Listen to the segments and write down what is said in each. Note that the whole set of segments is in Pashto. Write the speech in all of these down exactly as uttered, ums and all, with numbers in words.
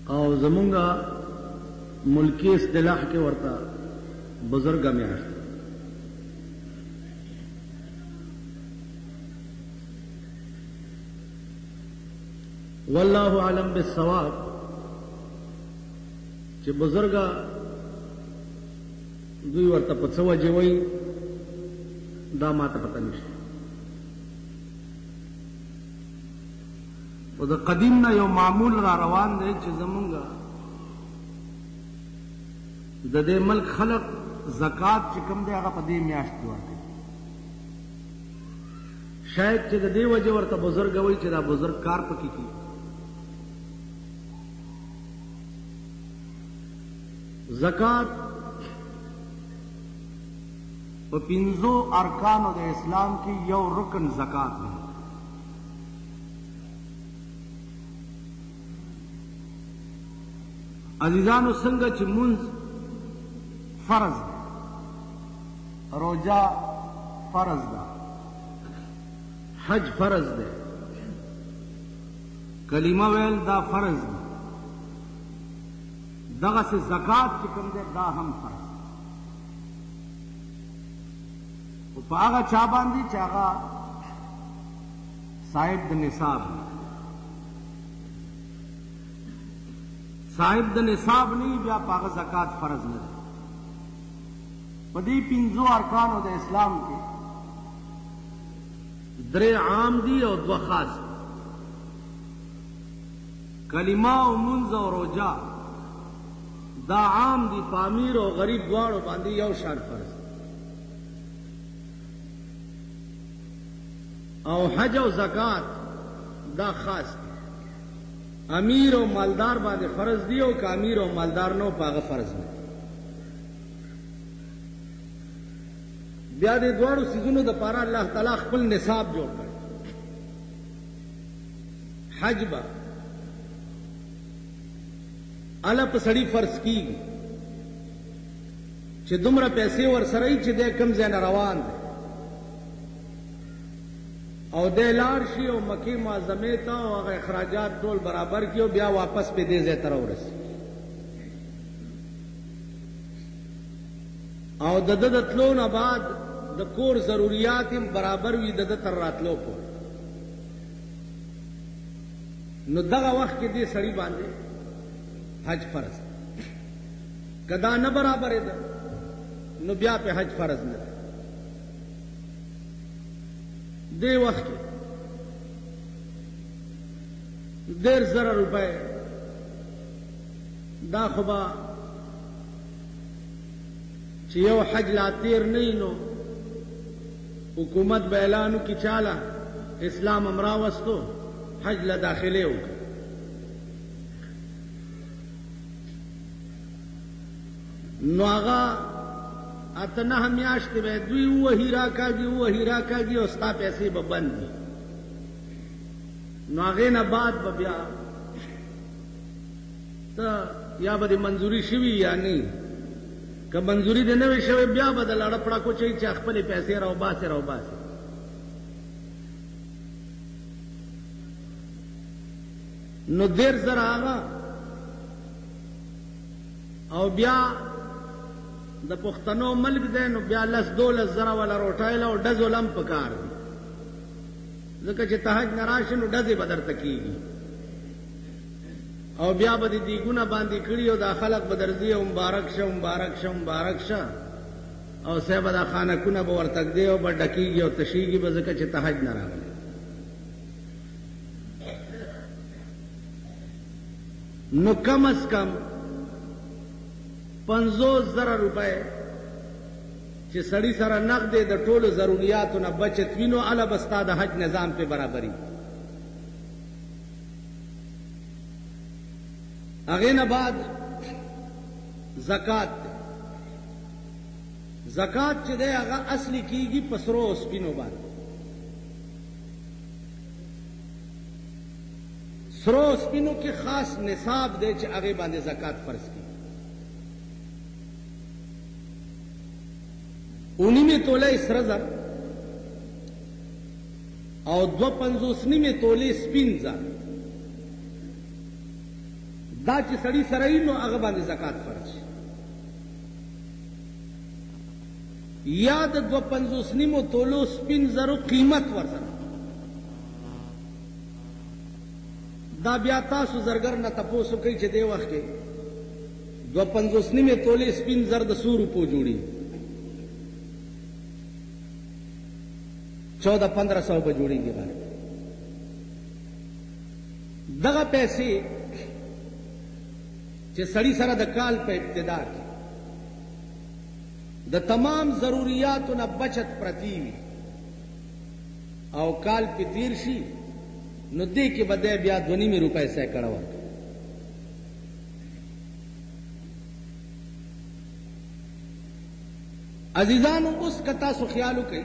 او زمونږه ملکی اصطلاح کې ورته بزرګه میاشت والله اعلم بالصواب چې بزرګه دوی ورته په څه وجه وایي دا ماته پته نشته. او د قدیم نه یو معمول را روان دی چې زمونږه د دې ملک خلق زکات چې کوم دی هغه په دې میاشت کې ورکوي. شاید چې د دې وجه ورته بزرګ وایي چې دا بزرګ کار پکې کوي. زکات په پنځو ارکانو د اسلام کې یو رکن زکات دی. عزیزانو څنګه چې مونږ فرض دی، روزه فرض ده، حج فرض ده، کلمه ویل دا فرض دی، دغه سے زکات چې کوم دی دا هم فرض. او په هغه چا باندې چې هغه صاحب د نصاب دی. صاحب د نصاب نه بیا په هغه زکات فرض نه دی. په دې پنځو ارکانو د اسلام کې درې عام دي او دوه خاص دي. کلمه او منځ او روزه دا عام دي، په امیر او غریب دواړو باندې یو شان فرض. او حج او زکات دا خاص دي، امیر او مالدار باندې فرض دی، او که امیر او مالدار نو په هغه فرض نه. بیا دې دواړو سیزونو د پاره الله تعالی خپل نصاب جوړ کړ. حج به اله په سړي فرض کیږي چې دومره پیسې ورسره یي چې د کم ځای نه روان دی او د لاړ شي او مکې معظمې ته او هغه اخراجات ټول برابر کړي او بیا واپس په دې ځای ته راورسي. او د ده د تلو نه بعد د کور ضروریات هم برابر وي د ده تر راتلو پورې. نو دغه وخت کې دې سړي باندې حج فرض. که دا نه برابرې ده نو بیا په حج فرض نه ده. دې وخت کې ډېر زره روپۍ دا خو به چې یو حج لا تیر نه نو حکومت به اعلان وکړي چاله اسلام هم راوستو حج له داخلې وکړه. نو هغه اته نهه میاشتې به دوی ووهي راکاږي ووهي راکاږي او ستا پیسې به بند وي. نو هغې نه بعد به بیا ته یا به دې منظوري شوي یا نه. که منظوري دې نه وي شوی بیا به د لړه پړکو چوي چې خپلې پیسې راوباسې راوباسې. نو دیر زره هغه او بیا د پښتنو ملک دی نو بیا لس دولس زره والا روټایله او ډزو لم پکار دي، ځکه چې ته حج نه راشې نو ډزې به درته کېږي او بیا به دې دیګونه باندې کړي او دا خلق به درځي او مبارک شه مبارک شه مبارک شه او صاحبه دا خانکونه به ورته ږدي او به ډکېږي او تشېږي به ځکه چې ته حج نه راغلی. نو کم از کم پنځوس زره روپۍ چې سړي سره نقد د ټولو ضروریاتو نه بچت وي نو هله به ستا د حج نظام پې برابري. هغې نه بعد زکات دی. زکات چې دی هغه اصلي کېږي په سرو او سپینو باندې. سرو او سپینو کې خاص نصاب دی چې هغې باندې زکات فرض کېږي. اونیمې تولې سره زر او دوه پنځوس نیمې تولې سپین زر دا چې سړی سره یې نو هغه باندې زکات فرض شي. یا د دوه پنځوس نیمو تولو سپین زرو قیمت ورسره. دا بیا تاسو زرګر نه تپوسو کوي چې دې وخت کې دوه پنځوس نیمې تولې سپین زر د څو روپو جوړي چودہ پندرہ سو به جوړېږي. باندې دغه پیسې چې سړی سره د کال په ابتدا کې د تمام ضروریاتو نه بچت پرتی وي او کال په تیر شي نو دې کې به دی بیا دوه نیمې روپۍ سیکړه ورکړي. عزیزانو اوس که تاسو خیال وکړئ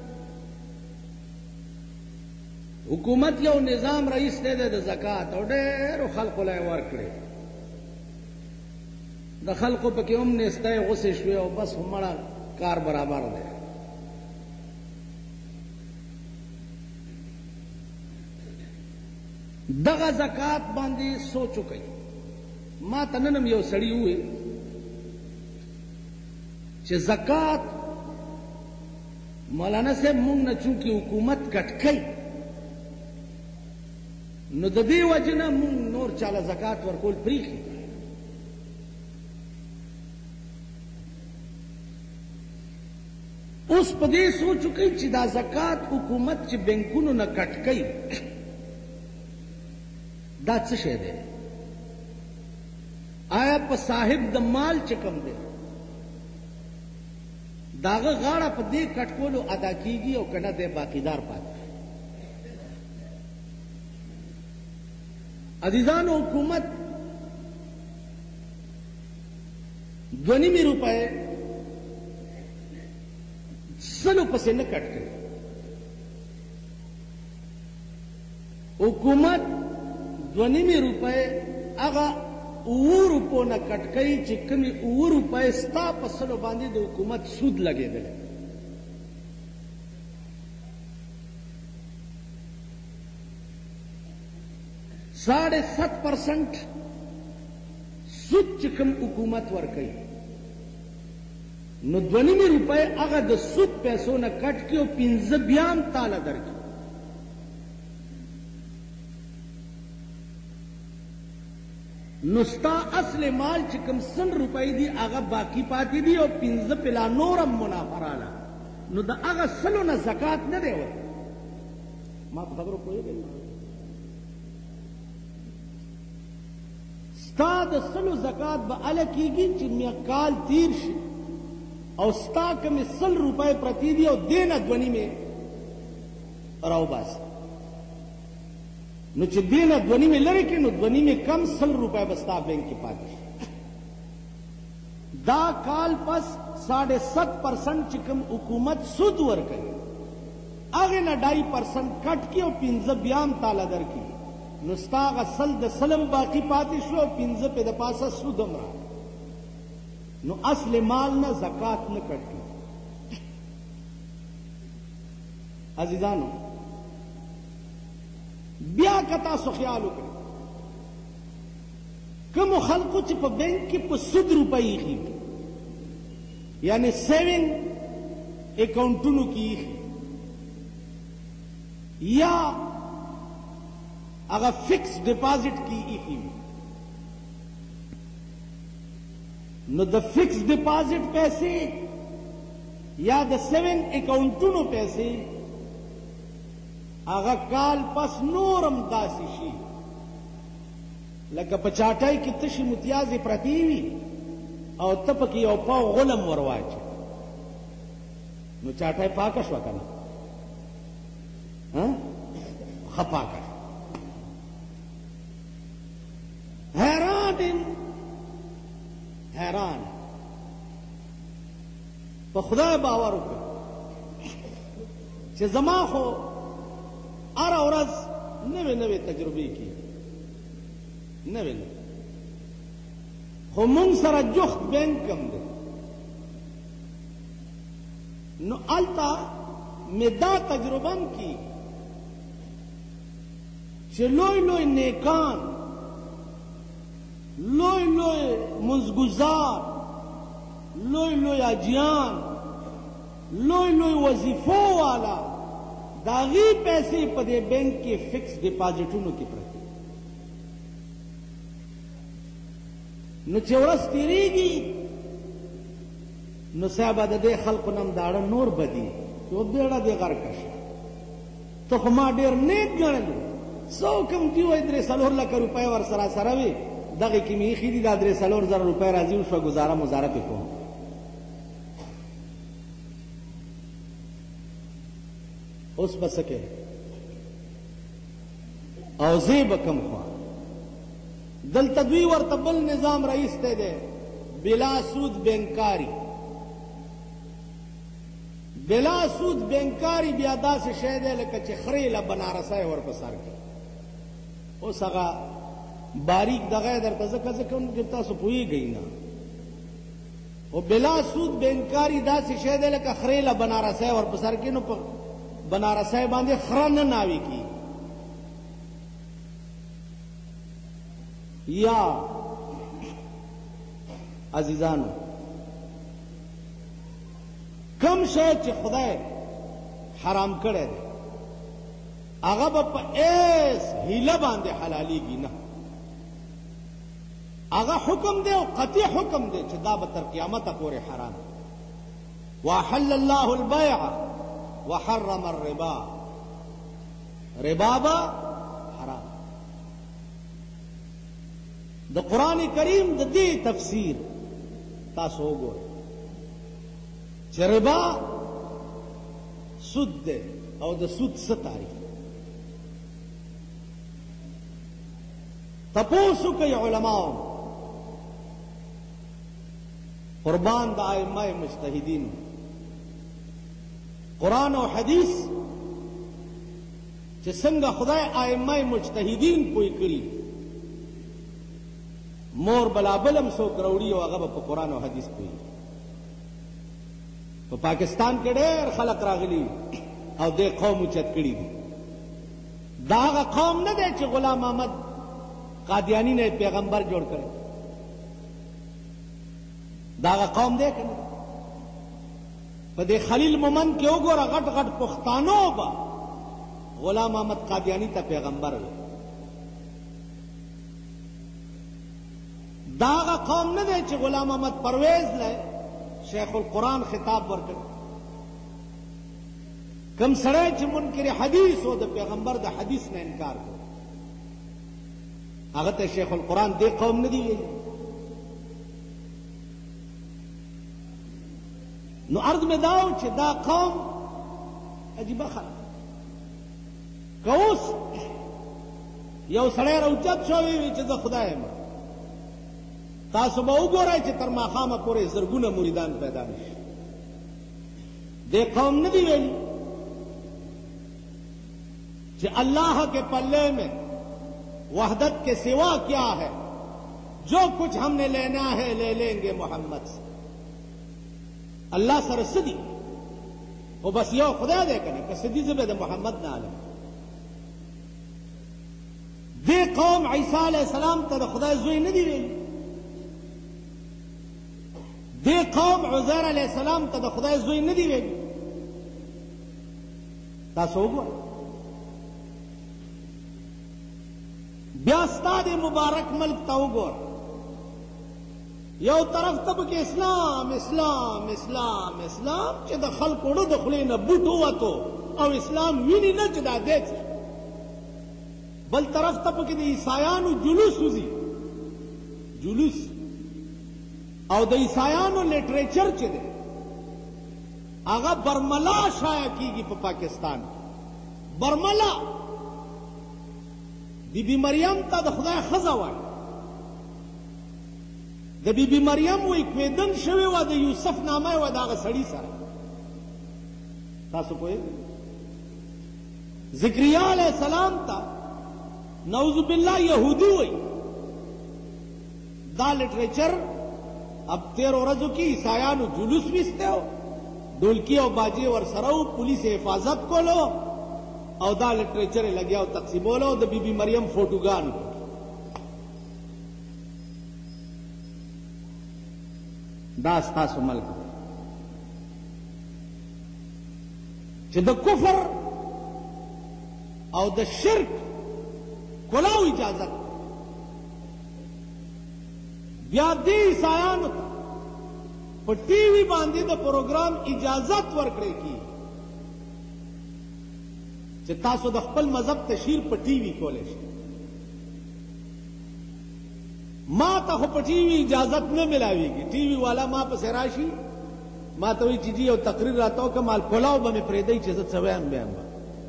حکومت یو نظام رئیس دی د زکات او ډېرو خلقو له یې ورکړې د خلقو پکې هم نیستی غوسې شوې او بس همړه کار برابر دی. دغه زکات باندې سوچ وکړئ. ما ته نن هم یو سړي وویل چې زکات مولانا صاحب مونږ نه چونکې حکومت کټ کوي نو د دې وجې نه مونږ نور چاله زکات ورکول پرېښي. اوس په دې سوچ وکړئ چې دا زکات حکومت چې بینکونو نه کټ کوي دا څه شی دی؟ آیا په صاحب د مال چې کوم دی داغه غاړه په دې کټ کولو ادا کیږي او کنه دی باقیدار پاتې؟ عزیزانو حکومت دوه نیمې روپۍ سلو پسې نه کټ کوي. حکومت دوه نیمې روپۍ هغه اوه روپو نه کټ کوي چې کومې اوه روپۍ ستا په سلو باندې د حکومت سود لګېدلی. ساڑھے ست پرسنٹ سود چې کوم حکومت ورکوي نو دوه نیمې روپۍ هغه د سود پیسو نه کټ کړي او پنځه بیا هم تاله درکړي. نو ستا اصل مال چې کوم سل روپۍ دي هغه باقی پاتې دي او پنځه پلا نور هم منافع راله نو د هغه سلو نه زکات نه دی ورکړي. ما په خبرو پوهېږئ؟ ستا د سلو زکات به هله کېږي چې کال تیر شي او ستا کومې سل روپۍ پرتې دي او دې نه دوه نیمې راوباسي. نو چې دې نه دوه نیمې لرې کړي نو دوه نیمې کم سل روپۍ به ستا بینک کې پاتې شي. دا کال پس ساڑھے ست پرسنٹ چې کوم حکومت سود ورکوي هغې نه ډای پرسنٹ کټ کړي او پنځه بیا هم تاله درکړي نو ستا هغه سل د سلم باقي پاتې شو او پنځه پې د پاسه سود هم راغی نو اصل مال نه زکات نه کټ کړي. عزیزانو بیا که تاسو خیال وکړئ کومو خلکو چې په بینک کې په سود روپۍ ایښي یعنی سیونګ اکاؤنټونو کې ایښي یا هغه فکس ډپازټ کې ایښي نو د فکس ډپازټ پیسې یا د سیونګ اکاؤنټونو پیسې هغه کال پس نورم داسې شي لکه په چاټۍ کې تشې متیازې پرتې وي او ته پکې یو پاو غلم ور واچې نو چاټۍ پاکه شوه که نه؟ ښه پاکه. حیران یم حیران په خدای باور وکړه چې زما خو هره ورځ نوې نوې تجربې کېږي نوې نوې خو مونږ سره جفت بینک هم دی نو هلته مې دا تجربه هم کېږي چې لوی لوی نیکان لوی لوی منزگزار، لوی لوی اجیان، لوی لوی وظیفو والا داغی پیسے په دې بینک کې فکس ډیپازټونو کې پرته، نو چې ورځ تېرېږي نو صاحب د دې خلقو نم داړه نور بدي چې و بیړه دې غرقه شه، ته خو ما ډېر نیک ګڼلو، څو کوم دي وایي درې څلور لکه روپۍ ورسره سره وي، دغې کې مې ایښي دي دا درې څلور زره روپۍ راځي وشوه ګزاره مزاره پې کوم. اوس به څه کوې او زه به کوم خوا. دلته دوی ورته بل نظام رایستی دی، بلا سود بینکاري. بلا سود بینکاري بیا داسې شی دی لکه چې خرې له بنارسی ور په سر کړي. اوس هغه باریک دغه درته ځکه ځکه چې تاسو پوهېږئ نه، او بلا سود بینکاري داسې شی دی لکه خرې له بنارسی ور په سر کړي، نو په بنارسی باندې خره نه ناوي کېږي. یا عزیزانو کم شی چې خدای حرام کړی دی هغه به په ایس هیله باندې حلالېږي نه، هغه حکم دی او قطعي حکم دی چې دا به تر قیامته پورې حرام. واحل الله البیع وحرم الربا، ربا به حرام. د قرآن کریم د دې تفسیر تاسو وګورئ چې ربا سود دی او د سود څه تعریف. تپوس کوي علماو قربان د ائمه مجتهدین، قرآن او حدیث چې څنګه خدای ائمه مجتهدین پوی کړي، مور بلا بلم څوک راوړي او هغه به په قرآن او حدیث پوي. په پاکستان کې ډېر خلک راغلي او دې قوم اوچت کړي دي. دا هغه قوم نه دی چې غلام احمد قادیانی نه پیغمبر جوړ کړی، دا هغه قوم دی که نه؟ په دې خلیل مومند کې وګوره غټ غټ پښتانو به غلام احمد قادیانی ته پیغمبر وي. دا هغه قوم نه دی چې غلام احمد پرویز له شیخ القرآن خطاب ورکړ. کم سړی چې منکر حدیث او د پیغمبر د حدیث نه انکار کوي هغه ته شیخ القرآن دې قوم نه دی ویلي. نو عرض مې دا و چې دا قوم عجیبه خلک که اوس یو سړی راوچت شوی وي چې زه خدای یم، تاسو به وګورئ چې تر ماښامه پورې زرګونه مریدان پیدا نه شي. دې قوم نه دی ویلي کہ اللہ کے پلے میں وحدت کے سوا کیا ہے، جو کچھ ہم نے لینا ہے لے لیں گے محمد سے. اللہ سر سدی وہ بس یو خدا دے کنے کہ سدی زبے دے محمد نہ عالم. دے قوم عیسیٰ علیہ السلام تا دا خدا زوی ندی ویلی، دے قوم عزیر علیہ السلام تا دا خدا زوی ندی ویلی. تاسو وګورئ بیا ستا د مبارک ملک ته وګوره، یو طرف ته پکې اسلام اسلام اسلام اسلام چې د خلکو ړو د خولې نه بوټ ووتو او اسلام ویني نه چې دا دی څه، بل طرف ته پکې د عیسایانو جلوس وځي، جلوس او د عیسایانو لټریچر چې دی هغه برملا شایع کیږي په پاکستان. برملا بی بی مریم ته د خدای ښځه وایي، د بی بی مریم وایي کویدن شوې وه د یوسف نامه یې وه د هغه سړي سره. تاسو پوهېږئ ذکریا علیه السلام ته نعوذ بالله یهودي وایي. دا لټریچر اب تیرو ورځو کې عیسایانو جلوس ویسته و، ډولکی او باجې ورسره و، پولیس حفاظت کولو او دا لټریچر یې لګیا و تقسیمولو، د بی بی مریم فوټوګانو. دا ستاسو ملک چې د کفر او د شرک کلاو اجازت بیا دې عیسایانو ته په ټي وي باندې د پروګرام اجازت ورکړی کی چې تاسو د خپل مذهب تشهیر په ټي وي کولی شئ. ما ته خو په ټي وي اجازت نه ملاویږي. ټي وي والا ما پسې راشي ما ته وایي چې جی یو تقریر راته وکړه مال پلاو به مې پرېږدئ چې زه څه وایم بیا به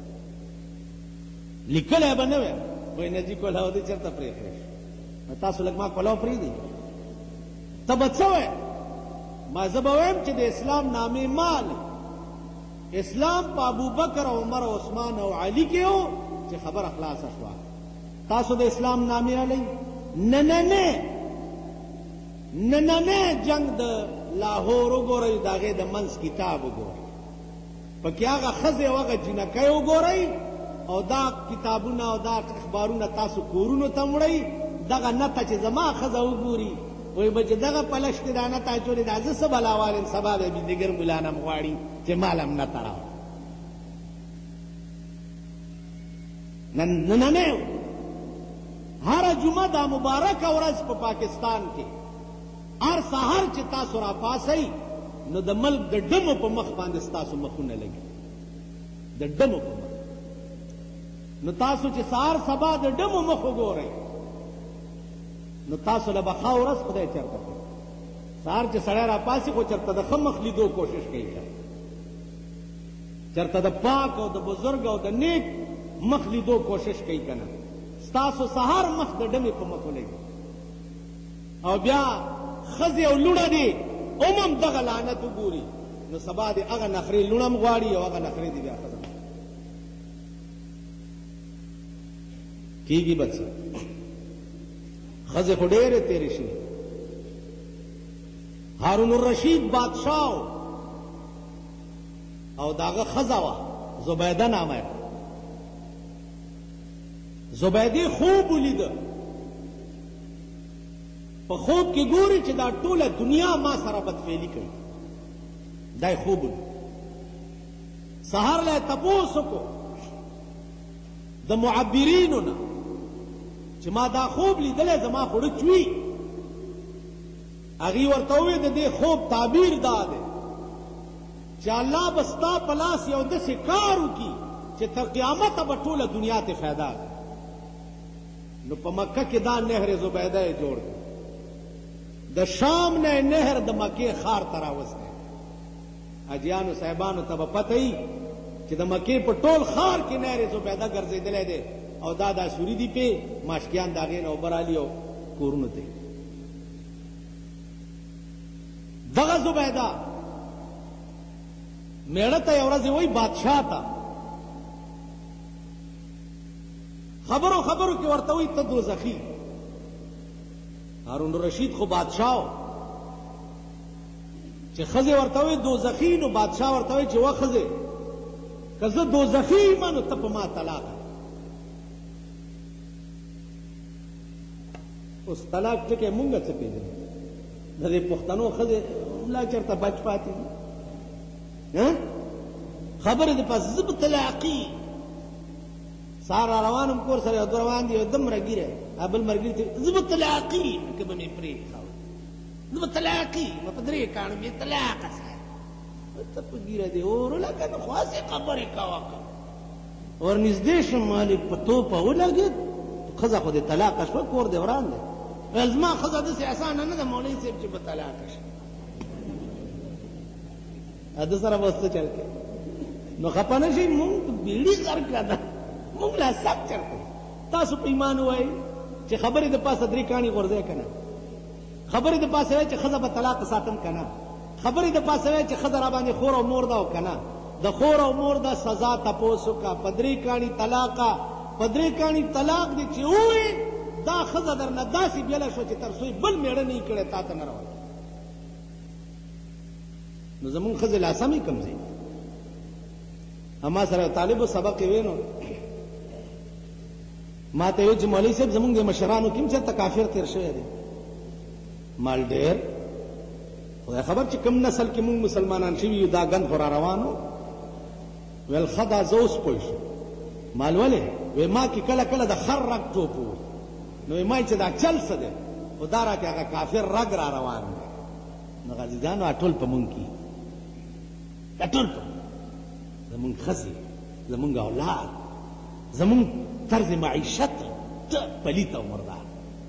لیکلی به نه وایم وایي نه جي کلاو دې چېرته پرېښی تاسو لږ ما کلاو پرېږدئ ته به څه وایې ما زه به وایم چې د اسلام نامې مال اسلام په ابوبکر او عمر او عثمان او علي کې و چې خبره خلاصه شوه. تاسو د اسلام نامې رالی نننی نننی جنگ د لاهور وګورئ د هغې د منځ کتاب وګورئ پکې هغه ښځې او هغه جنکۍ وګورئ او دا کتابونه او دا اخبارونه تاسو کورونو ته وړئ دغه نته چې زما ښځه وګوري وایي به چې دغه پلش کې دا نته اچولې دا زه څه بلا والم سبا به بېدګر ملانم غواړي چې مال هم نته راوړه. نننی هره جمعه دا مبارکه ورځ په پاکستان کې هر سهار چې تاسو راپاسئ نو د ملک د ډمو په مخ باندې ستاسو مخونه لګي د ډمو په مخ نو تاسو چې سهار سبا د ډمو مخ وګورئ نو تاسو له به ښه ورځ خدای چېرته کوي. سهار چې سړی راپاسي خو چېرته د ښه مخ لیدو کوشش کوي چېرته د پاک او د بزرګ او د نیک مخ لیدو کوشش کوي که نه ستاسو سهار مخ د ډمې په مخ ولګي او بیا ښځې او لوڼه دې عموم دغه لعنت وګوري نو سبا دې هغه نخرې لوڼه هم غواړي او هغه نخرې دې بیا ښځه کېږي به څه ښځې خو ډېرې تېرې شوې. هارون الرشید بادشاه او د هغه ښځه وه زبیده نامه یې زبیدې خوب ولیده په خوب کې ګوري چې دا ټوله دنیا ما سره بدفعلي کوي دا یې خوب ولید. سهار له یې تپوس وکړو د معبرینو نه چې ما دا خوب لیدلی زما خوړه چوي هغې ورته وویل د دې خوب تعبیر دا دی چې الله به ستا په لاس یو داسې کار وکړي چې تر قیامته به ټوله دنیا ته فایده ده. نو په مکه کې دا نهر زبیده یې جوړ کړ د شام نه نهر د مکې ښار ته راوستی. حاجیانو صاحبانو ته به پته وي چې د مکې په ټول ښار کې نهر زبیده ګرځېدلی دی او دا دا سوري دي پې ماشکیان د هغې نه اوبه رالي او کورونو ته دغه زبیده میړه ته یو ورځ وایي بادشاه ته خبرو خبرو کې ورته وایي ته دوزخي. هارون الرشید خو بادشاه چې ښځې ورته وایي دوزخي نو بادشاه ورته وایي چې وا ښځې که زه دوزخي یم نو ته په ما طلاق اوس طلاق ټکی مونږ څه پېژنو د دې پښتنو ښځې لا چېرته بچ پاتې دي خبرې د پس زه به طلاقي سهار را روانم کور سره یو دوه روان دي یو دم راګیره بل ملګري ته زه به طلاقي که به مې پرېښه زه به طلاقي به په درې کاڼو مې طلاقه صاحب ته په ګیره دې اور لکه نو خو هسې خبرې کوه ورنږدې شم مالې په توپه ولګېد ښځه خو دې طلاقه شوه کور دې وران دی ویل زما ښځه داسې اسانه نه ده مولوي صاحب چې به طلاقه شي ده سره به اوس څه چل کوي نو خفه نه شئ مونږ بیړي غر کړه ده مونږ لا سخت چل کوي. تاسو په ایمان ووایئ چې خبرې د پاسه درې کاڼي غورځئ که نه خبرې د پاسه وایئ چې ښځه به طلاق ساتم که نه خبرې د پاسه وایئ چې ښځه را باندې خور او مور ده او که نه د خور او مور ده سزا تپوس وکړه په درې کاڼي طلاقه په درې کاڼي طلاق دی چې ووایې دا ښځه درنه داسې بیله شوه چې تر څو بل مېړه نه یې کړی تا ته نه راوړي نو زمونږ ښځې لا سمې کمزې اما سره طالبو سبق یې وینو ما ته ویل چې مولوي صاحب زمونږ د مشرانو کې هم چېرته کافر تېر شوی دی مال ډېر خدای خبر چې کوم نسل کې مونږ مسلمانان شوي یو دا ګند خو را روانو ویل ښه دا زه اوس پوه شو مال ولې وی ما کې کله کله د خر رګ ټوپ و نو وی ما چې دا چل څه دی خو دا راکې هغه کافر رګ را روان دی نو غازیانو دا ټول په مونږ کې دا ټول په زمونږ ښځې زمونږ اولاد زمونږ طرز معیشت پلیت او مردار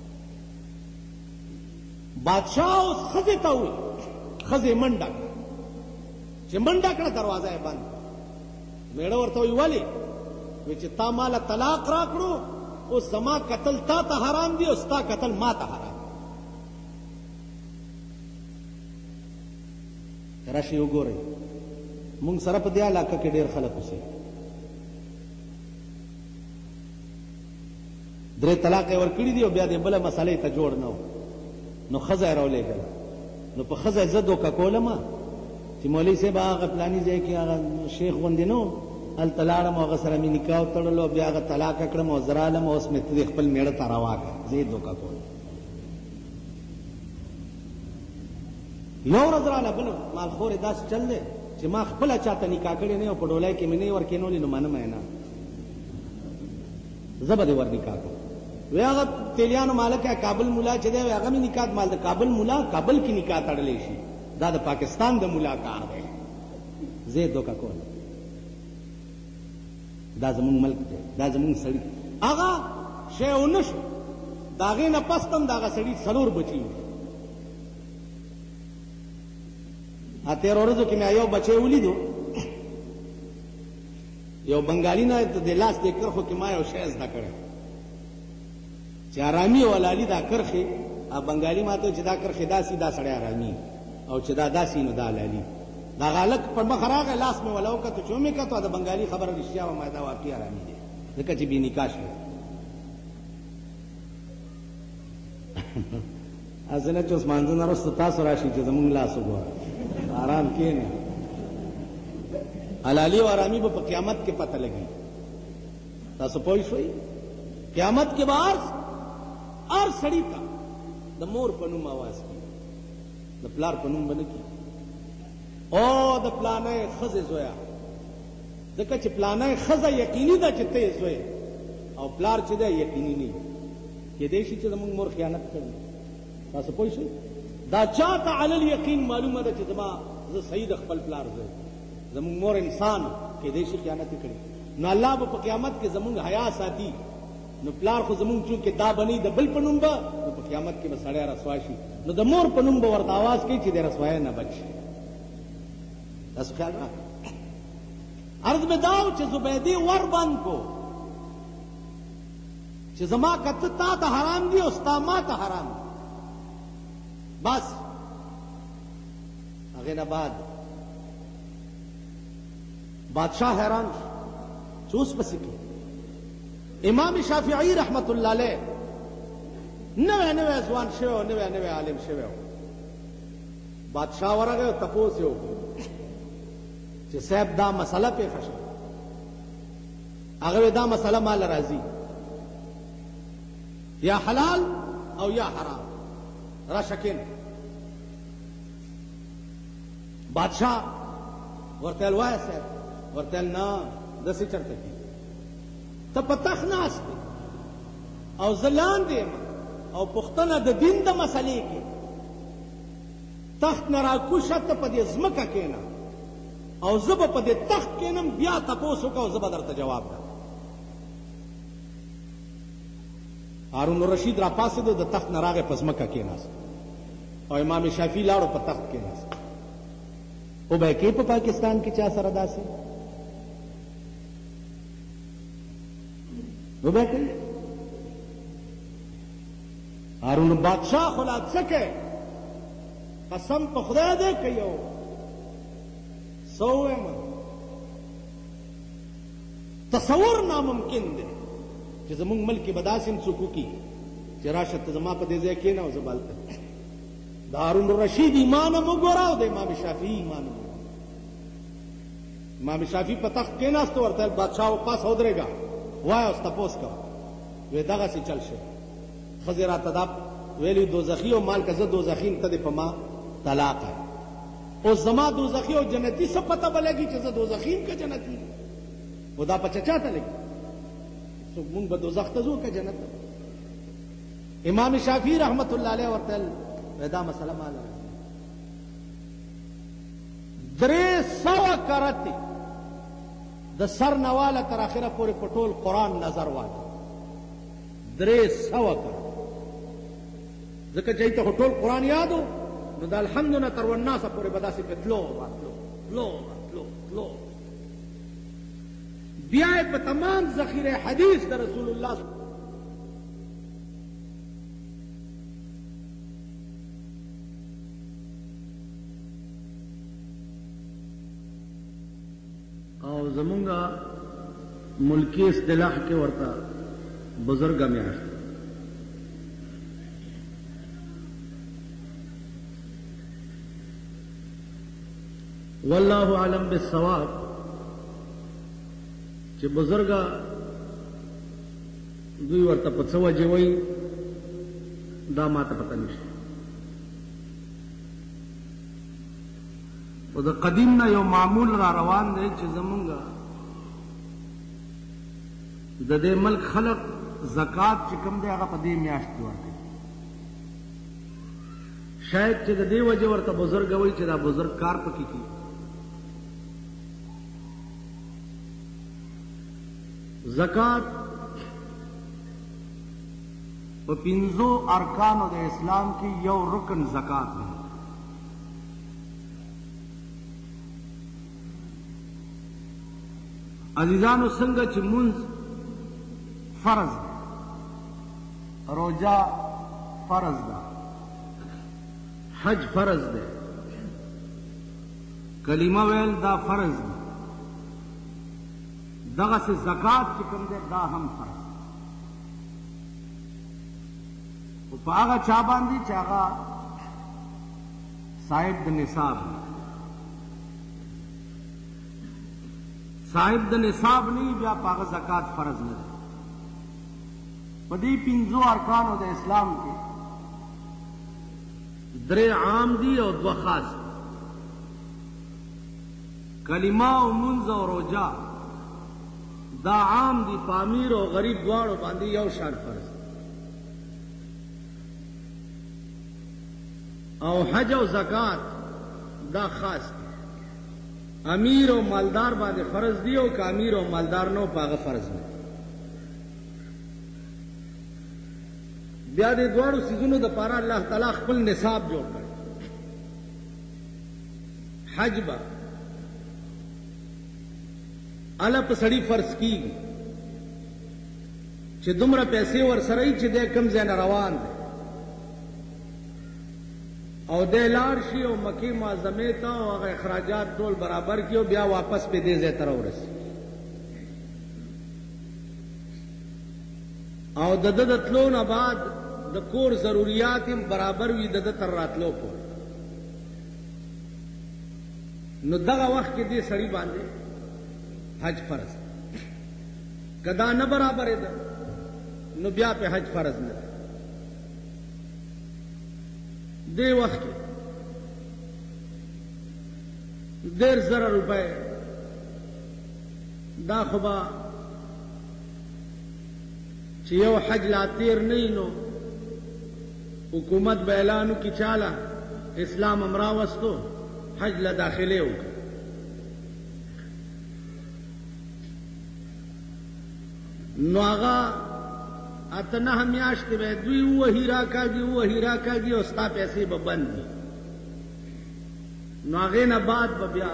بادشاہ اوس ښځې ته وویل ښځې منډه کړه چې منډه کړه دروازه یې بند میړه ورته وایي ولې وی چې تا ماله طلاق راکړو اوس زما قتل تا ته حرام دی او ستا قتل ما ته حرام دی راشئ وګورئ مونږ سره په دې علاقه کې ډېر خلک اوسېږي درې طلاق یې ورکړي دي او بیا دې بله مسئلې ته جوړ نه و نو ښځه یې راولېږله نو په ښځه یې زه دوکه کولم چې مولوي صاحب هغه پلاني ځای کې هغه شیخ غوندې نه و هلته لاړم او هغه سره مې نکاح وتړلو بیا هغه طلاقه کړم او زه رالم اوس مې ته خپل میړه ته روا کړه زه یې دوکه کولم یو ورځ راله بله مالخورې داسې چل دی چې ما خپله چاته نکاح کړې نه او په ډولۍ کې مې نه یې ورکېنولې نو منم یې نه زه به دې ور نکاح کړم وی هغه تیلیانو مالک ہے کابل مولا چې دی هغه مې نکاح مال د کابل مولا کابل کې نکاح تړلی شي دا د پاکستان د مولا کار دی زه یې دوکه کولم دا زمونږ ملک دی دا زمونږ سړي هغه شی ونه شو د هغې نه پس هم د هغه سړي څلور بچي وو تېرو ورځو کې مې یو بچی ولیدو یو بنګالي نه د لاس د کرښو کې ما یو شی زده کړی چې ارامي او حلالي دا کرښې بنګالي ما ته چې دا کرښې داسې دا سړی ارامي او چې دا داسې نو دا حلالي دا هلک پر مخ راغی لاس مې وله وکتو چې ومې کتو د بنګالي خبره رښتیا وه ما دا واقعي ارامي دی ځکه چې بې نکاح شوی هسې نه چې اوس مانځه نه وروسته تاسو راشئ چې زمونږ لاس وګوره آرام کېنه حلالي او ارامي به په قیامت کې پته لګي تاسو پوه شوئ قیامت کې به هر سړي ته د مور په نوم اواز کړي د پلار په نوم به نه کړي او د پلانۍ ښځې زویه ځکه چې پلانۍ ښځه یقیني ده چې ته یې زوی او پلار چې دی یقیني نه کېدی شي چې زموږ مور خیانت کوي تاسو پوه شئ دا چاته علی الیقین معلومه ده چې زما زه صحیح د خپل پلار زوی زموږ مور انسان کېدی شي خیانت یې کړي نو الله به په قیامت کې زموږ حیا ساتي نو پلار خو زمونږ چونکې دا بنی د بل په نوم به نو په قیامت کې به سړی رسوا شي نو د مور په نوم به ورته آواز کوي چې د رسوایۍ نه بچ شي تاسو خیال راکړئ عرض مې دا و چې زبیدې ور بند کو چې زما کته تا ته حرام دي او ستا ما ته حرام دي بس هغې نه بعد بادشاہ حیران شو چې اوس پسې کې امام شافعی رحمت الله علیه نوی نوی ځوان شوی او نوی نوی عالم شوی و بادشاہ ورغی او تپوس یې وکړو چې صاحب دا مسله پېښه شوه هغه وی دا مسله مال راځي یا حلال او یا حرام راشه کېنه بادشاہ ورته ویل وایه صاحب ورته ویل نه داسې چېرته کېږي ته په تخت ناست دی او زه لاندې یم او پوښتنه د دین د مسلې کې تخت نه راکوشه ته په دې ځمکه کښېنه او زه به په دې تخت کښېنم بیا تپوس وکړه او زه به درته جواب درکړم هارون الرشید را پاڅېدو د تخت نه راغی په ځمکه کښېناست او امام شافعي لاړو په تخت کښېناست او به یې کې په پاکستان کې چا سره داسې نو به کوي هارون بادشاہ خو لا څه کوي قسم په خدای دی که یو څه ووایم تصور ناممکن دی چې زمونږ ملک کې به داسې هم څوک وکړي چې راشه ته زما په دې ځای کښېنه او زه به هلته د هارون الرشید ایمان هم وګوره او د امام شافعي ایمان هم وګوره امام شافعي په تخت کښېناستو ورته ویل بادشاه پاس ودرېږه وایه اوس تپوس کوه وی دغسې چل شوی ښځې راته دا ویلي دوزخي او مال که زه دوزخي ته دې په ما طلاق او زما دوزخی او جنتی څه پته به لګي چې زه دوزخي یم که جنتي خو دا په چا ته لګي څوک مونږ به دوزخ ته ځو که جنت ته. امام شافعي رحمت الله علیه ورته ویل دا مسله ماله درې سوه کرتې د سر نه واله تر اخره پورې په ټول قرآن نظر واچوه. درې سوه کرتې ځکه چې ته خو ټول قرآن یاد و نو د الحمد نه تر والناسه پورې به داسې پې تلو راتلو تلو راتلو تلو. بیا یې په تمام ذخیره حدیث د رسول الله او زمونږه ملکی اصطلاح کې ورته بزرګه میاشت والله اعلم بالصواب چې بزرګه دوی ورته په څه وجې وایي دا ماته پته نشته. خو د قدیم نه یو معمول را روان دی چې زمونږه د دې ملک خلق زکات چې کوم دی هغه په دې میاشت کې ورکوي. شاید چې د دې وجې ورته بزرګ وایي چې دا بزرګ کار پکې کوي. زکات په پنځو ارکانو د اسلام کې یو رکن زکات دی. عزیزانو څنګه چې مونځ فرض دی، روژه فرض ده، حج فرض دی، کلمه ویل دا فرض دی، دغسې زکات چې کوم دی دا هم فرض دی. خو په هغه چا باندې چې هغه صاحب د نصاب دی. صاحب د نصاب نه بیا په هغه زکات فرض نه دی. په دې پنځو ارکانو د اسلام کې درې عام دي او دوه خاص دي. کلمه او منځ او روژه دا عام دي، په امیر او غریب دواړو باندې یو شان فرض دی. او حج او زکات دا خاص دی، امیر او مالدار باندې فرض دی او که امیر او مالدار نو په هغه فرض نه. بیا دې دواړو څیزونو دپاره الله تعالی خپل نصاب جوړ کړی. حج به اله په سړي فرض کیږي چې دومره پیسې ورسره وي چې دی کوم ځای نه روان دی او دی لاړ شي او مکې معظمې ته او هغه اخراجات ټول برابر کړي او بیا واپس په دې ځای ته راورسي. او د ده د تلو نه بعد د کور ضروریات هم برابر وي د ده تر راتلو پورې. نو دغه وخت کې دې سړي باندې حج فرض دی. که دا نه برابرې ده نو بیا پې حج فرض نه ده. دې وخت کې ډېر زره روپۍ دا خو به چې یو حج لا تیر نه نو حکومت به اعلان وکړي چاله اسلام هم راوستو حج له داخلې وکړه. نو هغه اته نهه میاشتې به دوی ووهي راکاږي ووهي راکاږي او ستا پیسې به بند دي. نو هغې نه بعد به بیا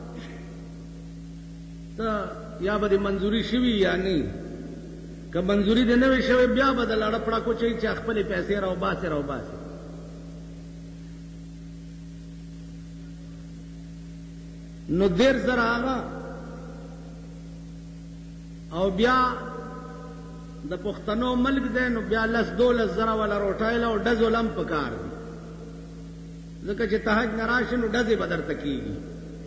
ته یا به دې منظوري شوي یا نه. که منظوري دې نه وي شوی بیا به د لړه پړکو چوي چې خپلې پیسې راوباسې راوباسې. نو دیر زره هغه او بیا د پښتنو ملک دی نو بیا لس دولس زره والا روټایله او ډزو لم پکار دي. ځکه چې ته حج نه راشې نو ډزې به درته کېږي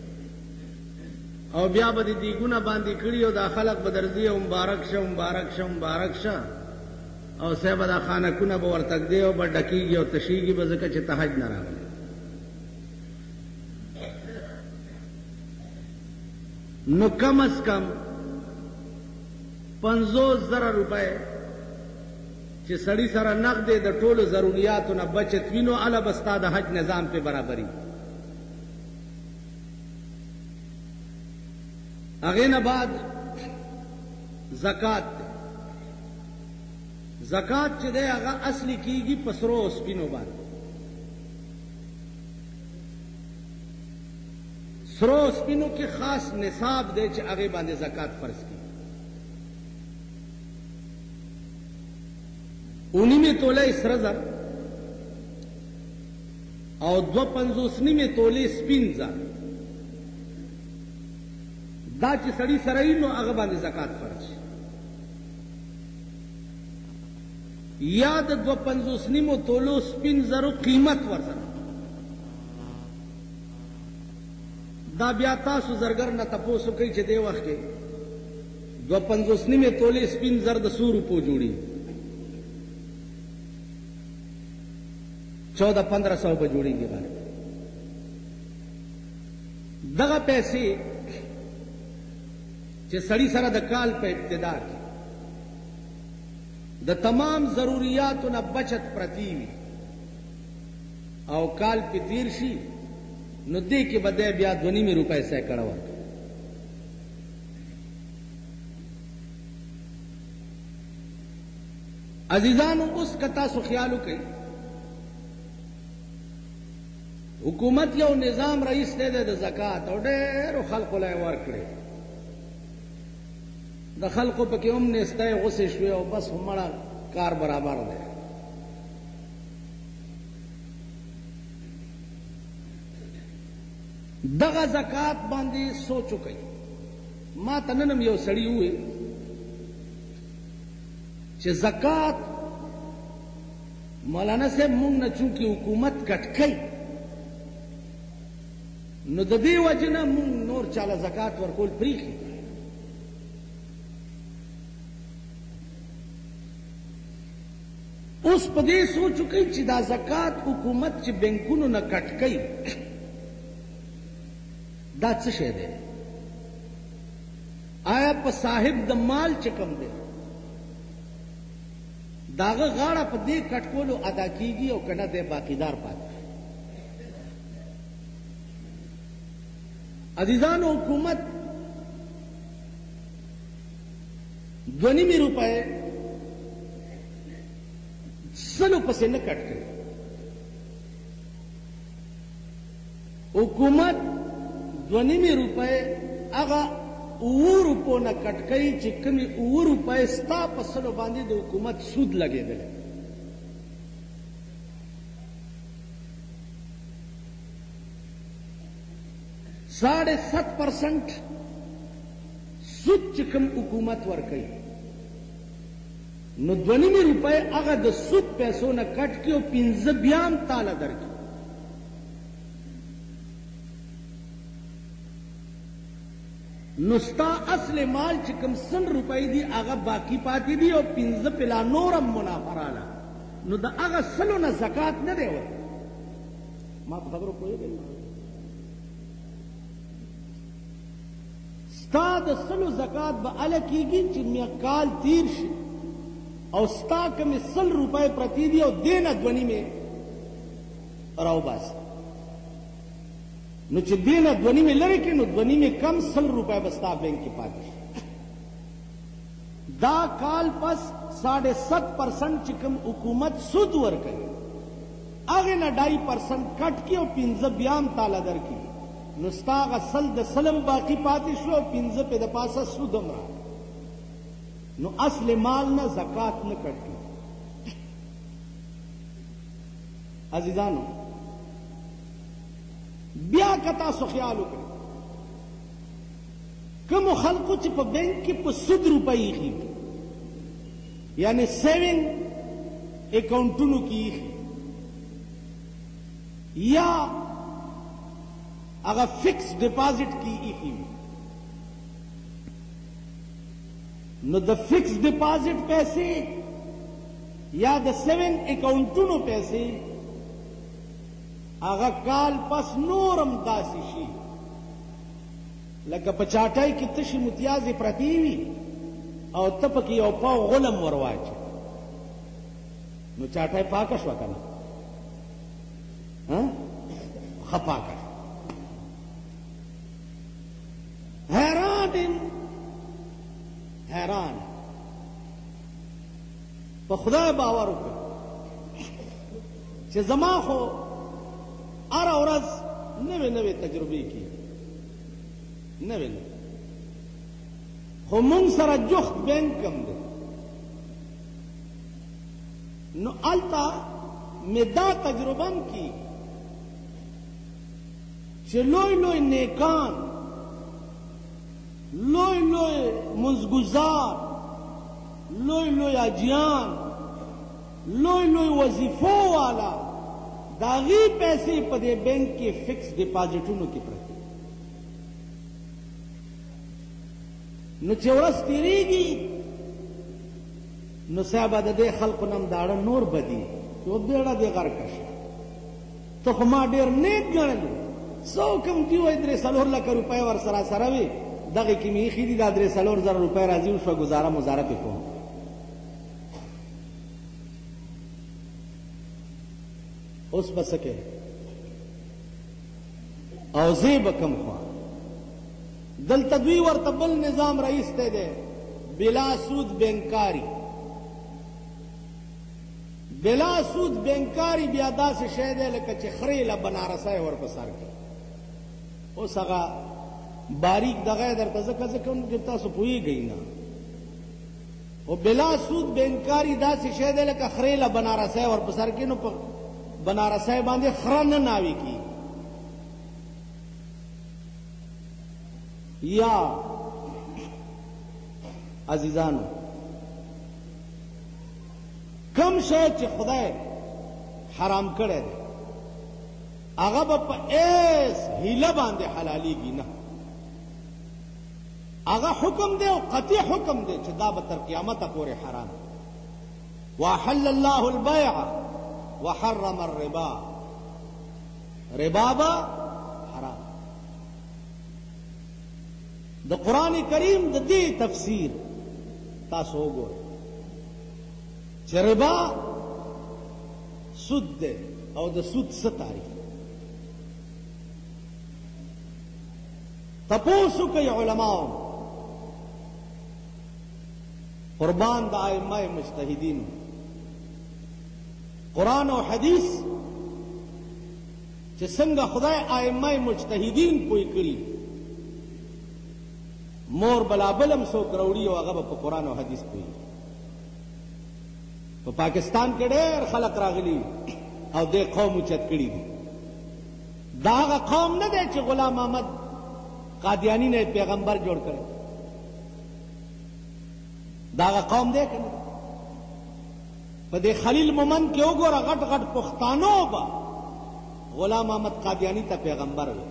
او بیا به دې دیګونه باندې کړي او دا خلق به درځي او مبارک شه مبارک شه مبارک شه او صاحب دا خانکونه به ورته ږدي او به ډکېږي او تشېږي به ځکه چې ته حج نه راغلی. نو کم از کم پنځوس زره روپۍ چې سړی سره نقد د ټولو ضرورياتو نه بچت وي نو هله به ستا د حج نظام پې برابري. هغې نه بعد زکات دی. زکات چې دی هغه اصلي کیږي په سرو او سپینو باندې. سرو او سپینو کې خاص نصاب دی چې هغې باندې زکات فرض کیږي. اونیمه توله سره زر او دو پنځوس نیمه توله سپین زر دا چې سړی سره یې نو هغه باندې زکات فرض شي. یا د دو پنځوس نیمو تولو سپین زرو قیمت ورسره دا بیا تاسو زرګر نه تپوسو کوي چې دی وخت کې دو پنځوس نیمه تولې سپین زر د سو روپو جوړي چودہ پندرہ سو په جوړیږي باندې دغه پیسې چې سړی سره د کال په ابتدا کې د تمام ضروریاتو نه بچت پرتی وي او کال په تیر شي نو دې کې به دی بیا دوه نیمې روپۍ سیکړه ورکړي. عزیزانو اوس که تاسو خیال وکړئ حکومت یو نظام رئیس دی د زکات او ډېرو خلقو له یې ورکړې د خلقو پکې هم نیستی غوسې شوې او بس همړه کار برابر دی. دغه زکات باندې سوچ وکئ. ما ته نن هم یو سړي وویل چې زکات مولانا صاحب مونږ نه چونکې حکومت کټ کوي نو د دې وجې نه مونږ نور چاله زکات ورکول پرېښي. اوس په دې سوچ وکئ چې دا زکات حکومت چې بینکونو نه کټ کوي دا څه شی دی؟ آیا په صاحب د مال چې کوم دی د هغه غاړه په دې کټ کولو ادا کیږي او که نه دی باقیدار پاتې؟ عزیزانو حکومت دوه نیمې روپۍ سلو پسې نه کټ کوي. حکومت دوه نیمې روپۍ هغه اووه روپو نه کټ کوي چې کومې اووه روپۍ ستا په سلو باندې د حکومت سود لګېدلی. ساڑھے ست پرسنٹ سود چې کوم حکومت ورکوي نو دوه نیمې روپۍ هغه د سود پیسو نه کټ کړي او پنځه بیا هم تاله درکړي. نو ستا اصل مال چې کوم سل روپۍ دي هغه باقی پاتې دي او پنځه پلا نور هم منافع راله نو د هغه سلو نه زکات نه دی ورکړي. ما په خبرو پوهېږئ؟ ستا د سلو زکات به هله کېږي چې کال تیر شي او ستا کومې سل روپۍ پرتې دي او دې نه دوه نیمې راوباسي. نو چې دې نه دوه نیمې لرې کړي نو دوه نیمې کم سل روپۍ به ستا بینک کې پاتې شي. دا کال پس ساڑھے ست پرسنٹ چې کوم حکومت سود ورکوي هغې نه ډای پرسنٹ کټ کړي او پنځه بیا هم تاله درکړي نو ستا هغه سل د سلم باقي پاتې شو او پنځه پې د پاسه سود هم راغی نو اصل مال نه زکات نه کټ کړي. عزیزانو بیا که تاسو خیال وکړئ کومو خلقو چې په بینک کې په سود روپۍ ایښي یعنی سیونګ اکاؤنټونو کې ایښي یا هغه فکس ډپازټ کې ایښي وي نو د فکس ډپازټ پیسې یا د سیونګ اکاؤنټونو پیسې هغه کال پس نورم داسې شي لکه په چاټای کې تشي متیازې پرتې وي او ته پکې یو پاو غلم ور واچې نو چاټای پاکه شوه که نه ښه پاکه حیران یم حیران په خدای باور وکړه چې زما خو هره ورځ نوې نوې تجربې کېږي نوې نوې خو مونږ سره جخت بینک کم دی نو هلته مې دا تجربه هم کېږي چې لوی لوی نیکان لوی لوی منځګزار لوی لوی اجیان لوی لوی وظیفو والا د هغې پیسې په دې بینک کې فکس ډپازټونو کې پرتې نو چې ورځ تېرېږي نو صاحبه د دې خلقو نه هم داړه نور بدي چې و بیړه دې غرقه شه ته خو ما ډېر نیک ګڼلې څوک هم دي وایي درې څلور لکه روپۍ ورسره سره وي دغې کې مې ایښي دي دا درې څلور زره روپۍ راځي وشوه ګزاره مزاره پې کوم اوس به څه کوې او زه به کوم خوا دلته دوی ورته بل نظام رایستی دی بلا سود بینکاري بلا سود بینکاري بیا داسې شی دی لکه چې خرې له بنارسی ور په سر کړي اوس هغه باریک دغه درته ځکه ځکه چې تاسو پوهېږئ نه او بلا سود بینکاري داسې شی دی لکه خرې له بنارسی ور په سر کړي نو په بنارسی باندې خره نه ناوي کېږي یا عزیزانو کم شی چې خدای حرام کړی دی هغه به په ایس هیله باندې حلالېږي نه هغه حکم دی او قطعي حکم دی چې دا به تر قیامته پورې حرام واحل الله البیع وحرم الربا ربا به حرام د قرآن کریم د دې تفسیر تاسو وګورئ چې ربا سود دی او د سود څه تعریف تپوس کوي علماو قربان د ائمه مجتهدین قرآن او حدیث چې څنګه خدای ائمه مجتهدین پوی کړي مور بلا بلم څوک راوړي او هغه په قرآن او حدیث پوی په پاکستان کې ډېر خلک راغلي او دې قوم اوچت کړي دي دا هغه قوم نه دی چې غلام محمد قادیانی نے پیغمبر جوړ کړی دا هغه قوم دی که نه په دې خلیل مومند کې وګوره غټ غټ پښتانو به غلام محمد قادیانی ته پیغمبر وي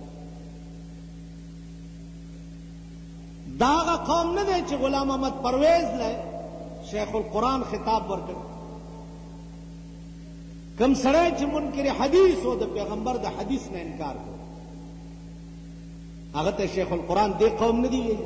دا هغه قوم نه دی چې غلام محمد پرویز له شیخ القرآن خطاب ورکړ کم سړی چې منکر حدیث و د پیغمبر د حدیث نه انکار کړ هغه ته شیخ القرآن دې قوم نه دی ویلي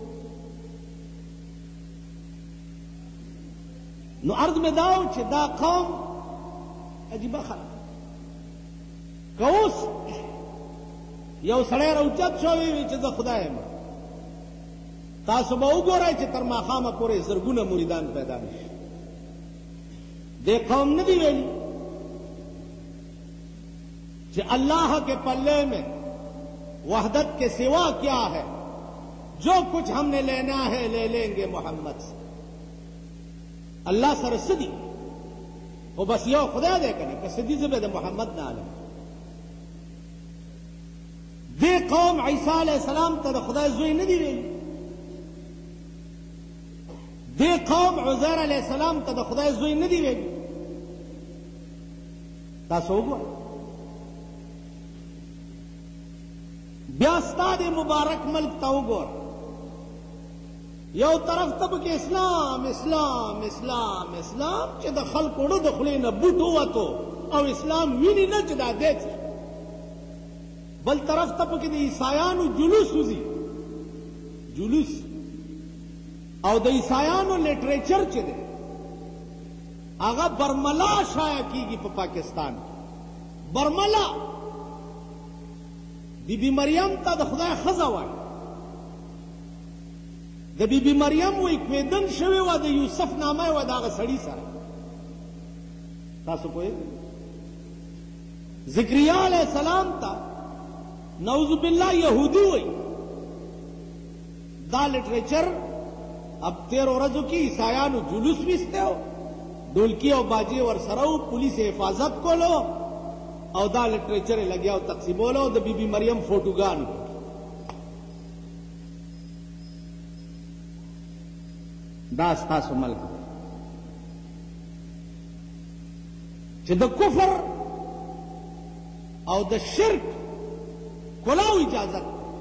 نو عرض مې دا و چې دا قوم عجیبه خلک که اوس یو سړی راوچت شوی وي چې زه خدای یم تاسو به وګورئ چې تر ماښامه پورې زرګونه مریدان پیدا نه شي دې قوم نه دی ویلي کہ اللہ کے پلے میں وحدت کے سوا کیا ہے جو کچھ ہم نے لینا ہے لے لیں گے محمد سے اللہ سر صدی وہ بس یو خدا دے کرنے کہ صدی زبید محمد نہ عالم دے قوم عیسیٰ علیہ السلام تا خدا زوی ندی ویلی دے قوم عزیر علیہ السلام تا خدا زوی ندی ویلی تاسو وګورئ بیا ستا د مبارک ملک ته وګوره یو طرف ته پکې اسلام اسلام اسلام اسلام چې د خلکو ړه د خولې نه بوټ ووتو او اسلام ویني نه چې دا دی بل طرف ته پکې د عیسایانو جلوس وځي جلوس او د عیسایانو لټریچر چې دی هغه برملا شایع کیږي په پاکستان کې. برملا بی بی مریم ته د خدای ښځه وایي. د بی بی مریم وایي کویدن شوې وه د یوسف نامه وه د هغه سړي سره. تاسو پوهېږئ ذکریا علیه السلام ته نعوذ بالله یهودي وایي. دا لټریچر اب تیرو ورځو کې عیسایانو جلوس ویسته و، ډولکی او باجې ورسره و، پولیس حفاظت کولو او دا لټریچر یې لګیا و تقسیمولو د بی بی مریم فوټوګانو. دا ستاسو ملک دی چې د کفر او د شرک کلاو اجازت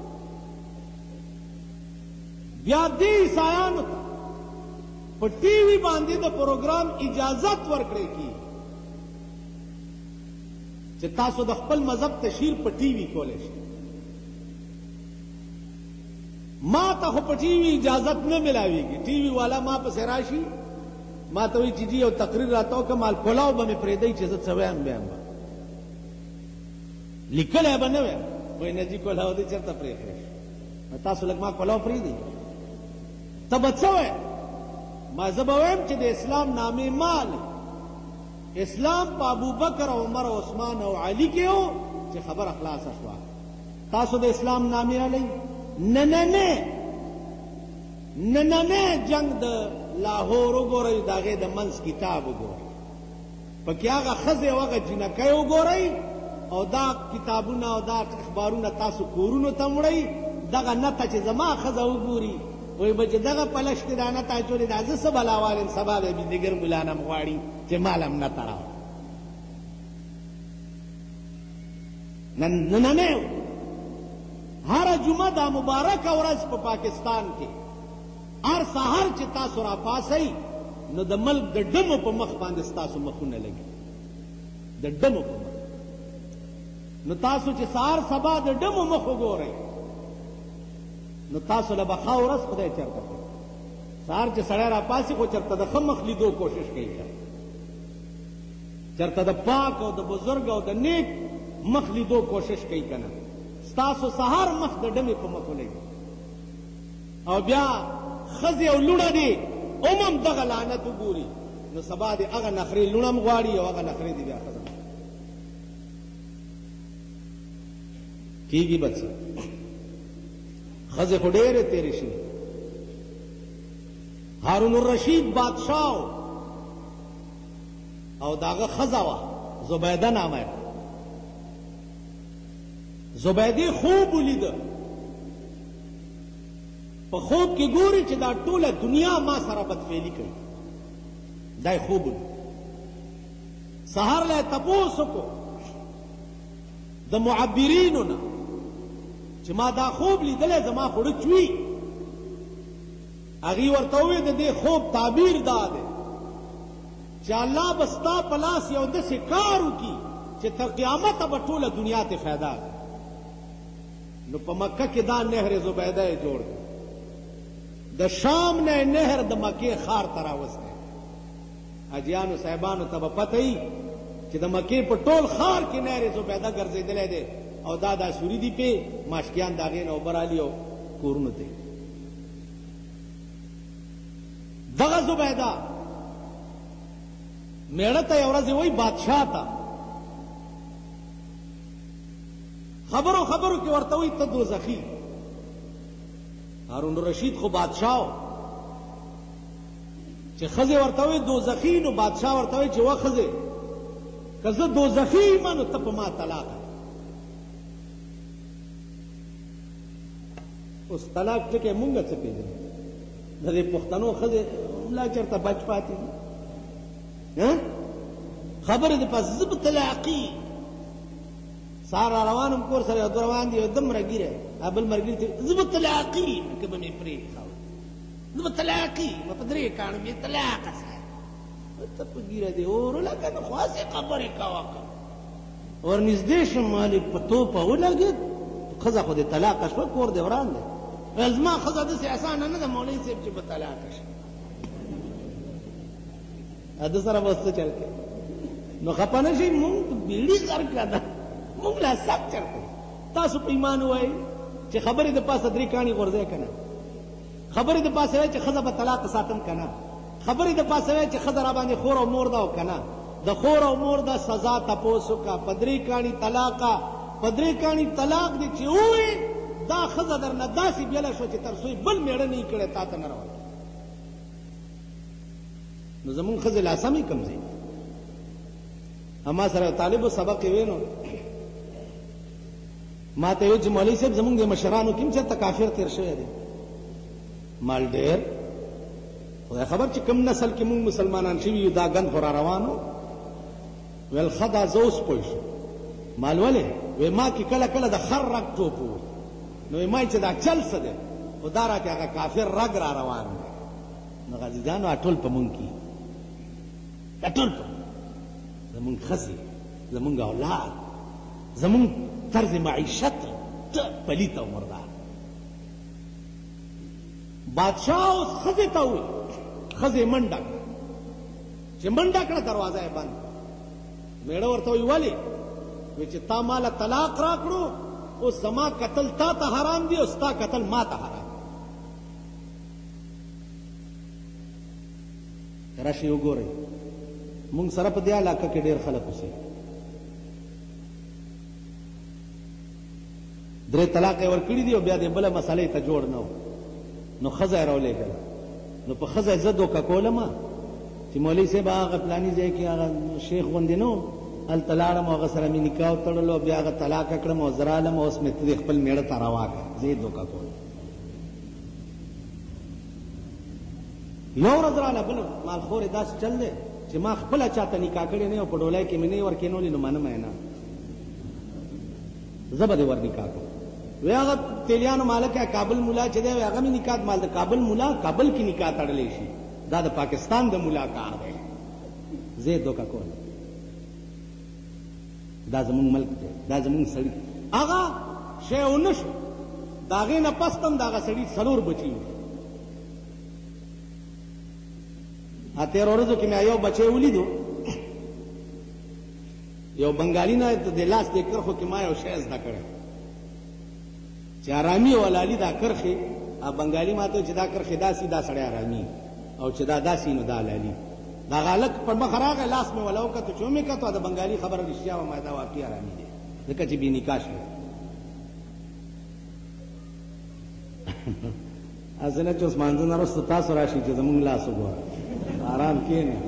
بیا دې عیسایانو ته په ټي وي باندې د پروګرام اجازت ورکړی کی چې تاسو د خپل مذهب تشهیر په ټي وي کولی شئ. ما ته خو په ټي وي اجازت نه ملاویږي. ټي وي والا ما پسې راشي ما ته وایي چې جی یو تقریر راته وکړه مال پلاو به مې پرېږدئ چې زه څه وایم بیا به لیکلی به نه وایم. وایي نه جي کلاو دې چېرته پرېښی تاسو لږ ما کلاو پرېږدئ ته به څه وایې. ما زه به وایم چې د اسلام نامې مال اسلام په ابوبکر او عمر او عثمان او علي کې و چې خبره خلاصه شوه. تاسو د اسلام نامې علی نننې نننې جنگ د لاهور وګورئ د هغې د منځ کتاب وګورئ پکې هغه ښځې او هغه جنکۍ وګورئ او دا کتابونه او دا اخبارونه تاسو کورونو ته وړئ. دغه نته چې زما ښځه وګوري وایي به چې دغه پلش کې دا نته اچولې دا زه څه بلا والم سبا به دیګر ملانم غواړي چې مال هم نته راوړه. نننې هر جمعه دا مبارکه ورځ په پاکستان کې هر سهار چې تاسو را پاسئ نو د ملک د ډمو په مخ باندې ستاسو مخونه لګي د ډمو په مخ. نو تاسو چې سهار سبا د ډمو مخ وګورئ نو تاسو له به ښه ورځ خدای چېرته کوي. سهار چې سړی را پاسي خو چېرته د ښه مخ لیدو کوشش کوي چېرته د پاک او د بزرګ او د نیک مخ لیدو کوشش کوي که نه. ستاسو سهار مخ د ډمې په مخ ولګي او بیا ښځې او لوڼه دي هم هم دغه لعنت وګوري نو سبا دې هغه نخرې لوڼه هم غواړي او هغه نخرې دې بیا ښځه کېږي به څه. ښځې خو ډېرې تېرې شوې. هارون الرشید بادشاه او د هغه ښځه وه زبیده نامه یې. زبیدې خوب ولیده په خوب کې ګوري چې دا ټوله دنیا ما سره بدفعلي کوي. دا یې خوب ولید. سهار له یې تپوس وکړو د معبرینو نه چې ما دا خوب لیدلی زما خوړه چوي. هغې ورته وویل د دې خوب تعبیر دا دی چې الله به ستا په لاس یو داسې کار وکړي چې تر قیامته به ټوله دنیا ته فایده ده. نو په مکه کې دا نهر زبیده یې جوړ کړ. د شام نه نهر د مکې ښار ته راوستی. حاجیانو صاحبانو ته به پته وي چې د مکې په ټول ښار کې نهر زبیده ګرځېدلی دی او دا دا سوري دي پې ماشکیان د هغې نه اوبه رالي او کورونو ته دغه زبیده میړه ته یو ورځ وایي بادشاه ته خبرو خبرو کې ورته وایي ته دوزخي. هارون الرشید خو بادشاه و چې ښځې ورته وایي دوزخي نو بادشاه ورته وایي چې وا ښځې که زه دوزخي یم نو ته په ما طلاق. اوس طلاق ټکی مونږ څه پېژنو د دې پښتنو ښځې لا چېرته بچ پاتې دي خبرې د پس زه به طلاقي سهار را روانم کور سره یو دو روان دي یو دومره ګیره بل ملګري ته زه به طلاقي که به مې پرېښه زه به طلاقي به په درې کاڼو مې طلاقه سه ته په ګیره دې اور لکه نو خو هسې خبرې کوه که ورنږدې شم مالې په توپه ولګېد ښځه خو دې طلاقه شوه کور دې وران دی زما ښځه داسې اسانه نه ده مولوي صاحب چې په طلاقه شي. ده سره به څه چل کوي؟ نو خفه نه شئ، مونږ بیړي غرقه ده، مونږ لا سب چرته. تاسو په ایمان ووایئ چې خبرې د پاسه درې کاڼي غورځئ که نه، خبرې د پاسه وایئ چې ښځه به طلاق ساتم که نه، خبرې د پاسه وایئ چې ښځه را باندې خور او مور ده او که نه. د خور او مور د سزا تپوس وکړه، په درې کاڼي طلاقه، په درې کاڼي طلاق دی چې ووایې دا ښځه در نه داسې بیله شوه چې تر څو یې بل مېړه نه یې کړی تا ته نه راوړي. نو زمونږ ښځې لا سمې کمزې. اما سره طالبو سبق یې وی نو ما ته وی چې مولوي صاحب زمونږ د مشرانو کې هم چېرته کافر تېر شوی دی. مال ډېر خدای خبر چې کوم نسل کې مونږ مسلمانان شوي یو دا ګند خو را روانو. ویل ښه دا زه اوس پوه شو. مال ولې؟ وی ما کې کله کله د خر رګ ټوپ و. نو وی ما چې دا چل څه دی خو دا را کې هغه کافر رګ را روان دی. نو عزیزانو ټول په مونږ کې دا ټول په زمونږ ښځې، زمونږ اولاد، زمونږ طرز معیشت ټول پلیت او مردار. بادشاه اوس ښځې ته وویل، ښځې منډه کړه، چې منډه کړه دروازه یې بند کړه. میړه ورته وایي ولې؟ وایي چې تا ماله طلاق راکړو، اوس زما قتل تا ته حرام دی او ستا قتل ما ته حرام دی. راشئ وګورئ مونږ سره په دې علاقه کې ډېر خلک اوسېږي. درې طلاق یې ورکړي دي او بیا دې بله مسئلې ته جوړ نه و. نو ښځه یې راولېږله. نو په ښځه یې زه دوکه کولم چې مولوي صاحب هغه فلاني ځای کې هغه شیخ غوندې نه و، هلته لاړم هغه سره مې نکاح وتړلو، بیا هغه طلاقه کړم او زه رالم، اوس مې ته خپل مېړه ته روا کړه. زه یې دوکه کولم. یو ورځ راله بله مالخورې داسې چل دی چې ما خپله چاته نکاح کړې نه او په ډولۍ کې مې نه یې ورکېنولې، نو منم یې نه، زه به دې ور نکاح کړم. وی هغه تیلیانو مالک کابل مولا چې دی هغه مې نکاح مال د کابل مولا کابل کې نکاح تړلی شي، دا د پاکستان د مولا کار دی. زه یې دوکه کولم. دا زمونږ ملک دی، دا زمونږ سړي. هغه شی ونه شو، د هغې نه پس هم د هغه سړي څلور بچي وو. تېرو ورځو کې مې یو بچی ولیدو، یو بنګالي نه د لاس د کرښو کې ما یو شی زده کړی چې ارامي او حلالي دا کرښې، بنګالي ما ته چې دا کرښې داسې دا سړی ارامي او چې دا داسې نو دا حلالي. دا هلک پر مخ راغی، لاس مې وله وکتو چې ومې کتو د بنګالي خبره رښتیا وه، ما دا واقعي ارامي دی ځکه چې بې نکاح شوی. هسې نه چې اوس مانځه نه وروسته تاسو راشئ چې زمونږ لاس وګوره، آرام کېنه.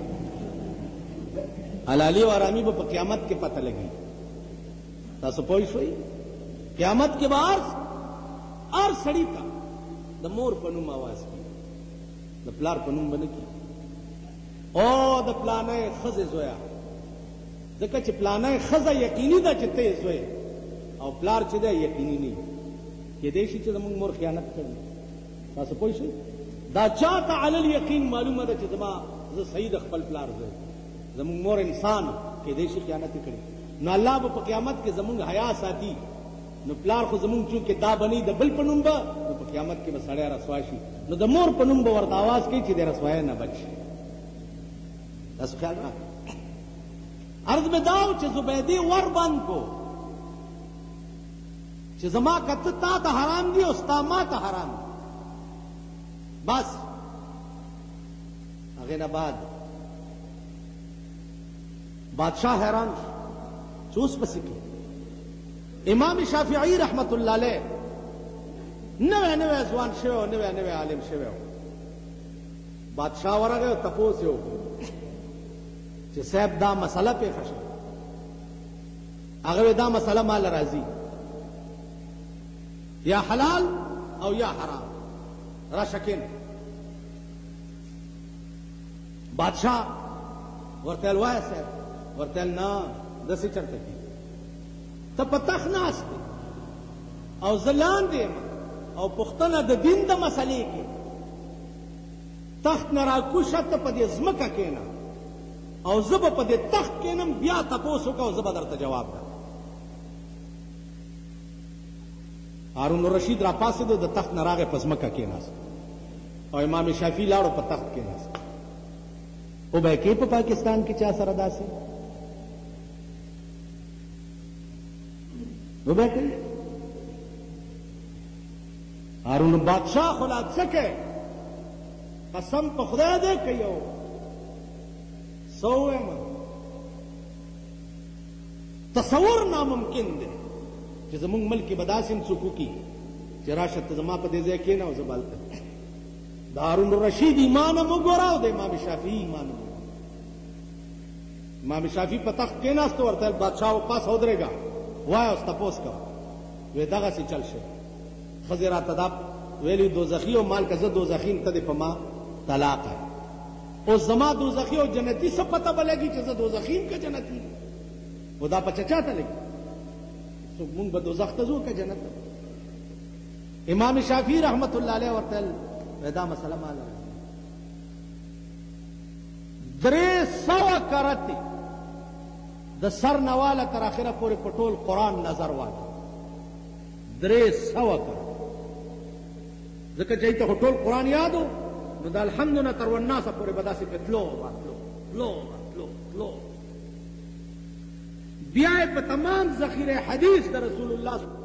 حلالي او ارامي به په قیامت کې پته لګي. تاسو پوه شوئ؟ قیامت کې به هر سړي ته د مور په نوم اواز کېږي، د پلار په نوم به نه کېږي. او د پلانۍ ښځې زویه، ځکه چې پلانۍ ښځه یقیني ده چې ته یې زوی او پلار چې دی یقیني نه وي. کېدی شي چې زمونږ مور خیانت کړي. تاسو پوه شئ؟ دا چاته علل یقین معلومه ده چې زما زه صحیح د خپل پلار زوی، زمونږ مور انسان کېدی شي خیانت یې کړي. نو الله به په قیامت کې زمونږ حیا ساتي. نو پلار خو زمونږ چونکې دا بنی د بل په نوم به، نو په قیامت کې به سړی رسوا شي. نو د مور په نوم به ورته آواز کوي چې د رسوایۍ نه بچ شي. تاسو خیال راکړئ. عرض مې دا و چې زبیدې ور بند کو چې زما کته تا ته حرام دي او ستا ما ته حرام دي. بس هغې نه بعد بادشاہ حیران شو چې اوس پسې کې. امام شافعي رحمت الله علیه نوی نوی ځوان شوی او نوی نوی عالم شوی و. بادشاہ ورغی او تپوس یې وکړو چې صاحب دا مسله پېښه شوه. هغه وی دا مسله مال راځي یا حلال او یا حرام، راشه کېنه. بادشاہ ورته ویل وایه صاحب، ورته ویل نه داسې چېرته کېږي، ته په تخت ناست دی او زه لاندې یم او پوښتنه د دین د مسلې کې، تخت نه راکوشه ته په دې ځمکه کېنه او زه به په دې تخت کېنم، بیا تپوس وکړه او زه به درته جواب درکړم. هارون الرشید را پاسېدو د تخت نه راغی په ځمکه کېناست او امام شافعي لاړو په تخت کېناست. او به کې په پاکستان کې چا سره داسې نو به کوي هارون بادشاہ خو لا څه کوي قسم په خدای دی که یو څه ووایم تصور ناممکن دی چې زمونږ ملک کې به داسې هم څوک وکړي چې راشه ته زما په دې ځای کښېنه او زه به هلته د هارون الرشید ایمان هم وګوره او د امام شافعي ایمان هم وګوره. امام شافعي په تخت کېناست ورته بادشاه وپاس ودرېږه وایه اوس تپوس کوه وی دغسې چل شوی ښځې راته دا ویلي دوزخي او مال که زه دوزخي یم ته دې په ما طلاق یم اوس زما دوزخي او جنتي څه پته به لګي چې زه دوزخي یم که جنتي یم خو دا په چا چاته لګي څوک مونږ به دوزخ ته ځو که جنت ته. امام شافعي رحمت الله علیه ورته ویل دا مسله ماله درې سوه کرتې د سر نه واله تر اخره پورې په ټول قرآن نظر واله درې سوه کرتې ځکه چې ایته خو ټول قرآن یادو نو د الحمد نه تر والناسه پورې به داسې پې تلو راتلو تلو راتلو تلو بیا یې په تمام ذخیره حدیث د رسول الله